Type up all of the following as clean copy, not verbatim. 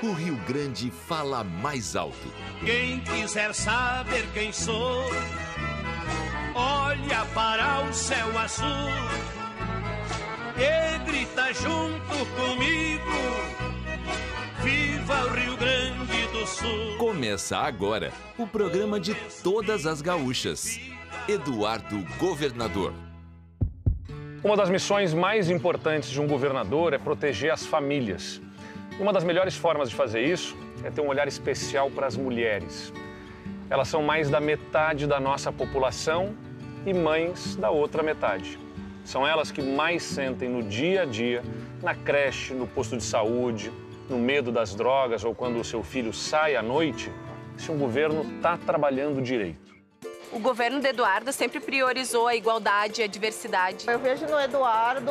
o Rio Grande fala mais alto. Quem quiser saber quem sou, olha para o céu azul e grita junto comigo, viva o Rio Grande do Sul. Começa agora o programa de todas as gaúchas. Eduardo Governador. Uma das missões mais importantes de um governador é proteger as famílias. Uma das melhores formas de fazer isso é ter um olhar especial para as mulheres. Elas são mais da metade da nossa população e mães da outra metade. São elas que mais sentem no dia a dia, na creche, no posto de saúde, no medo das drogas ou quando o seu filho sai à noite, se um governo está trabalhando direito. O governo do Eduardo sempre priorizou a igualdade e a diversidade. Eu vejo no Eduardo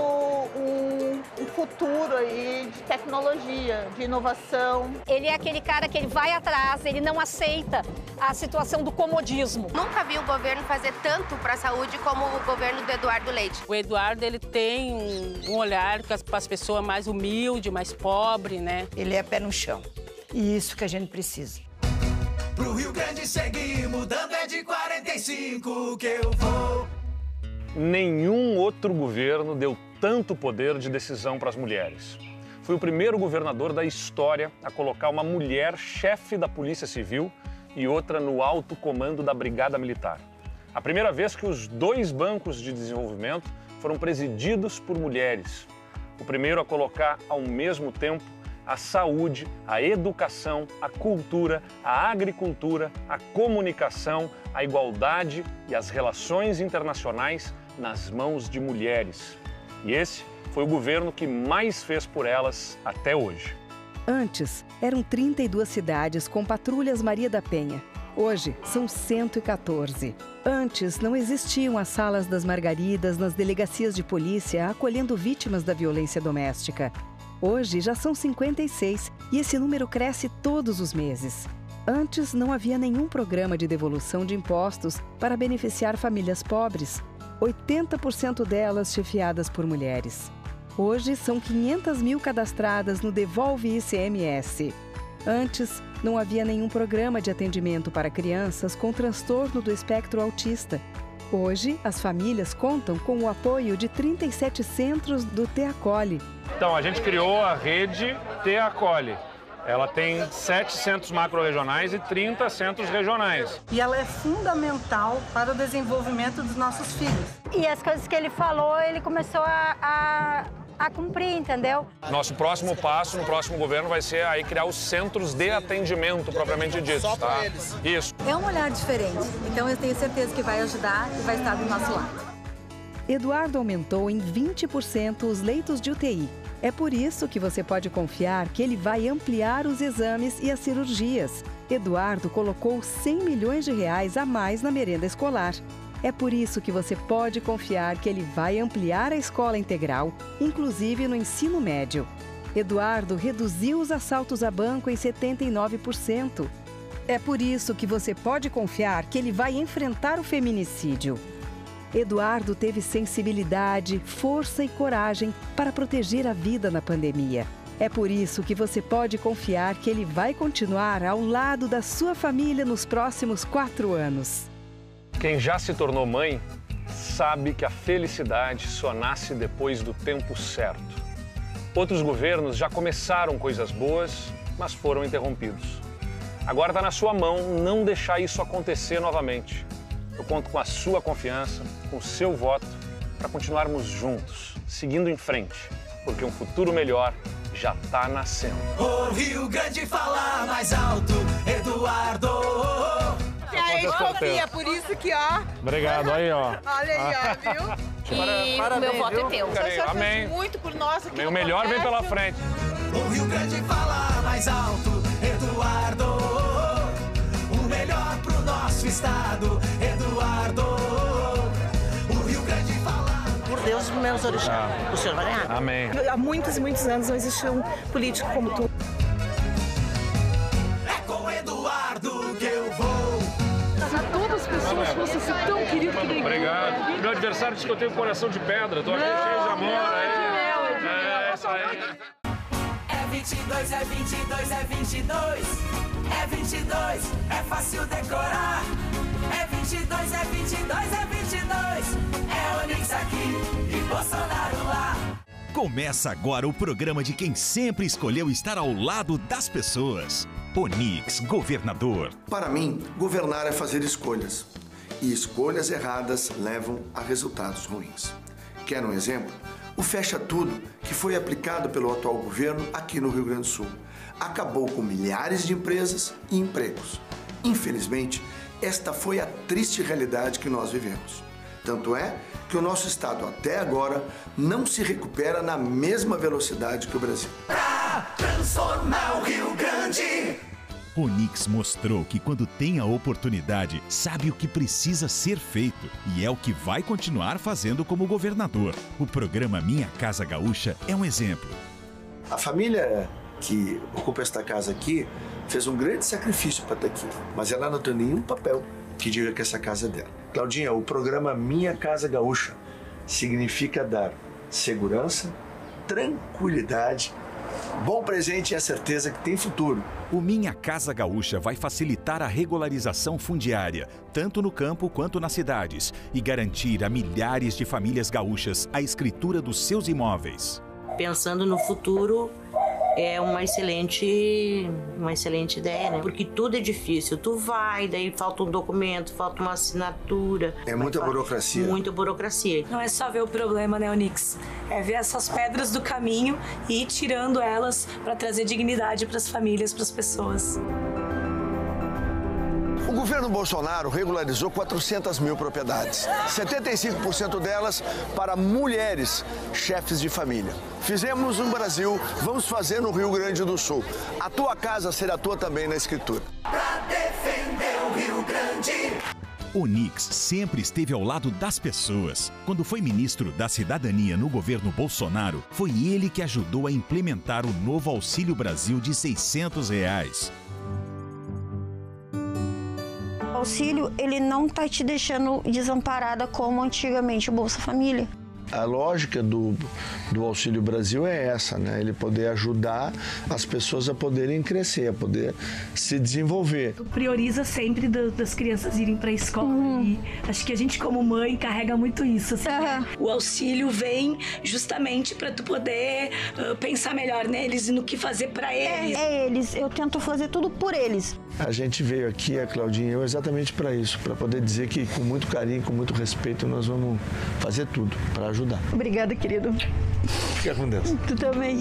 um futuro aí de tecnologia, de inovação. Ele é aquele cara que ele vai atrás, ele não aceita a situação do comodismo. Nunca vi o governo fazer tanto para a saúde como o governo do Eduardo Leite. O Eduardo, ele tem um olhar para as pessoas mais humildes, mais pobres, né? Ele é pé no chão. E isso que a gente precisa. Pro Rio Grande seguir mudando, é de 45 que eu vou. Nenhum outro governo deu tanto poder de decisão para as mulheres. Foi o primeiro governador da história a colocar uma mulher chefe da Polícia Civil e outra no alto comando da Brigada Militar. A primeira vez que os dois bancos de desenvolvimento foram presididos por mulheres. O primeiro a colocar ao mesmo tempo a saúde, a educação, a cultura, a agricultura, a comunicação, a igualdade e as relações internacionais nas mãos de mulheres. E esse foi o governo que mais fez por elas até hoje. Antes, eram 32 cidades com patrulhas Maria da Penha. Hoje, são 114. Antes, não existiam as salas das Margaridas nas delegacias de polícia acolhendo vítimas da violência doméstica. Hoje já são 56 e esse número cresce todos os meses. Antes não havia nenhum programa de devolução de impostos para beneficiar famílias pobres, 80% delas chefiadas por mulheres. Hoje são 500 mil cadastradas no Devolve ICMS. Antes não havia nenhum programa de atendimento para crianças com transtorno do espectro autista. Hoje, as famílias contam com o apoio de 37 centros do Te Acolhe. Então, a gente criou a rede Te Acolhe. Ela tem 7 centros macro-regionais e 30 centros regionais. E ela é fundamental para o desenvolvimento dos nossos filhos. E as coisas que ele falou, ele começou a cumprir, entendeu? Nosso próximo passo no próximo governo vai ser aí criar os centros de atendimento propriamente dito, só tá? Para eles. Isso. É um olhar diferente, então eu tenho certeza que vai ajudar e vai estar do nosso lado. Eduardo aumentou em 20% os leitos de UTI. É por isso que você pode confiar que ele vai ampliar os exames e as cirurgias. Eduardo colocou 100 milhões de reais a mais na merenda escolar. É por isso que você pode confiar que ele vai ampliar a escola integral, inclusive no ensino médio. Eduardo reduziu os assaltos a banco em 79%. É por isso que você pode confiar que ele vai enfrentar o feminicídio. Eduardo teve sensibilidade, força e coragem para proteger a vida na pandemia. É por isso que você pode confiar que ele vai continuar ao lado da sua família nos próximos 4 anos. Quem já se tornou mãe sabe que a felicidade só nasce depois do tempo certo. Outros governos já começaram coisas boas, mas foram interrompidos. Agora está na sua mão não deixar isso acontecer novamente. Eu conto com a sua confiança, com o seu voto, para continuarmos juntos, seguindo em frente, porque um futuro melhor já está nascendo. O Rio Grande fala mais alto, Eduardo. É por isso que, ó... Obrigado, aí, ó. Olha aí, ó, viu? E o meu voto é teu. Amém. Muito por nós aqui. O melhor vem pela frente. O Rio Grande fala mais alto, Eduardo. O melhor pro nosso estado, Eduardo. O Rio Grande fala... Por Deus, meus orixás, o senhor vai ganhar. Amém. Há muitos e muitos anos não existe um político como tu. É com Eduardo que eu vou. A todas as pessoas que você se tão querido que Obrigado. Meu adversário disse que eu tenho coração de pedra. Tô aqui cheio de amor. Não, É isso aí. 22, é 22, é 22. É 22, é fácil decorar. É 22, é 22, é 22. É Onix aqui e Bolsonaro lá. Começa agora o programa de quem sempre escolheu estar ao lado das pessoas. Onix, governador. Para mim, governar é fazer escolhas. E escolhas erradas levam a resultados ruins. Quer um exemplo? O fecha tudo, que foi aplicado pelo atual governo aqui no Rio Grande do Sul, acabou com milhares de empresas e empregos. Infelizmente, esta foi a triste realidade que nós vivemos. Tanto é que o nosso estado até agora não se recupera na mesma velocidade que o Brasil. Pra transformar o Rio Grande. Onix mostrou que quando tem a oportunidade, sabe o que precisa ser feito e é o que vai continuar fazendo como governador. O programa Minha Casa Gaúcha é um exemplo. A família que ocupa esta casa aqui fez um grande sacrifício para estar aqui, mas ela não tem nenhum papel que diga que essa casa é dela. Claudinha, o programa Minha Casa Gaúcha significa dar segurança, tranquilidade, bom presente e a certeza que tem futuro. O Minha Casa Gaúcha vai facilitar a regularização fundiária, tanto no campo quanto nas cidades, e garantir a milhares de famílias gaúchas a escritura dos seus imóveis. Pensando no futuro, é uma excelente ideia, né? Porque tudo é difícil. Tu vai, daí falta um documento, falta uma assinatura. É muita burocracia. Muita burocracia. Não é só ver o problema, né, Onix? É ver essas pedras do caminho e ir tirando elas para trazer dignidade para as famílias, para as pessoas. O governo Bolsonaro regularizou 400 mil propriedades, 75% delas para mulheres chefes de família. Fizemos no Brasil, vamos fazer no Rio Grande do Sul. A tua casa será tua também na escritura. Pra defender o Rio Grande. Onix sempre esteve ao lado das pessoas. Quando foi ministro da Cidadania no governo Bolsonaro, foi ele que ajudou a implementar o novo Auxílio Brasil de R$ 600. O auxílio, ele não está te deixando desamparada como antigamente o Bolsa Família. A lógica do Auxílio Brasil é essa, né? Ele poder ajudar as pessoas a poderem crescer, a poder se desenvolver. Tu prioriza sempre das crianças irem para a escola e acho que a gente como mãe carrega muito isso. Assim, né? O auxílio vem justamente para tu poder pensar melhor neles e no que fazer para eles. É eles, eu tento fazer tudo por eles. A gente veio aqui, a Claudinha e eu, exatamente para isso, para poder dizer que com muito carinho, com muito respeito, nós vamos fazer tudo para ajudar. Obrigada, querido. Fica com Deus. Tu também.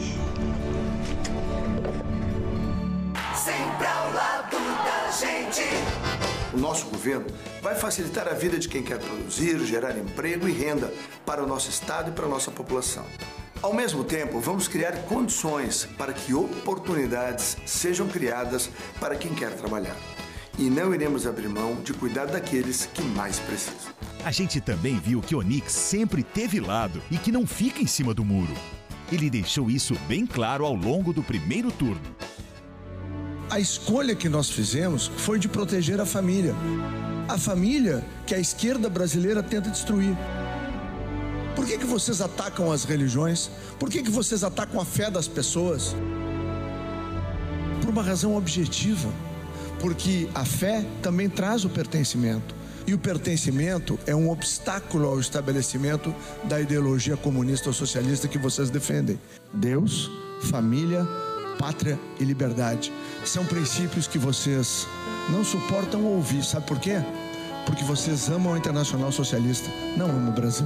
Sempre ao lado da gente. O nosso governo vai facilitar a vida de quem quer produzir, gerar emprego e renda para o nosso estado e para a nossa população. Ao mesmo tempo, vamos criar condições para que oportunidades sejam criadas para quem quer trabalhar. E não iremos abrir mão de cuidar daqueles que mais precisam. A gente também viu que Onix sempre teve lado e que não fica em cima do muro. Ele deixou isso bem claro ao longo do primeiro turno. A escolha que nós fizemos foi de proteger a família. A família que a esquerda brasileira tenta destruir. Por que vocês atacam as religiões? Por que vocês atacam a fé das pessoas? Por uma razão objetiva. Porque a fé também traz o pertencimento. E o pertencimento é um obstáculo ao estabelecimento da ideologia comunista ou socialista que vocês defendem. Deus, família, pátria e liberdade. São princípios que vocês não suportam ouvir. Sabe por quê? Porque vocês amam a Internacional Socialista, não amam o Brasil.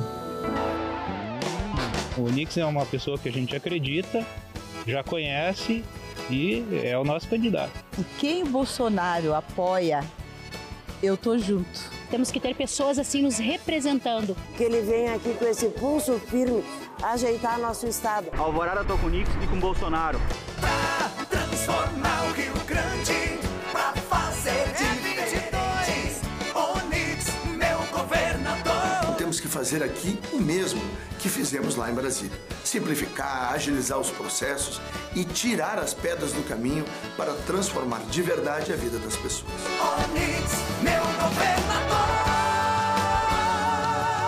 O Onix é uma pessoa que a gente acredita, já conhece e é o nosso candidato. E quem o Bolsonaro apoia, eu tô junto. Temos que ter pessoas assim nos representando. Que ele venha aqui com esse pulso firme, ajeitar nosso estado. Alvorada tô com o Onix e com o Bolsonaro. Pra transformar o Rio Grande, pra fazer diferente. Onix, meu governador. Temos que fazer aqui o mesmo que fizemos lá em Brasília. Simplificar, agilizar os processos e tirar as pedras do caminho para transformar de verdade a vida das pessoas. Onix, meu governador.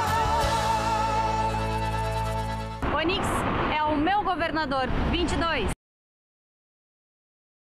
Onix é o meu governador 22.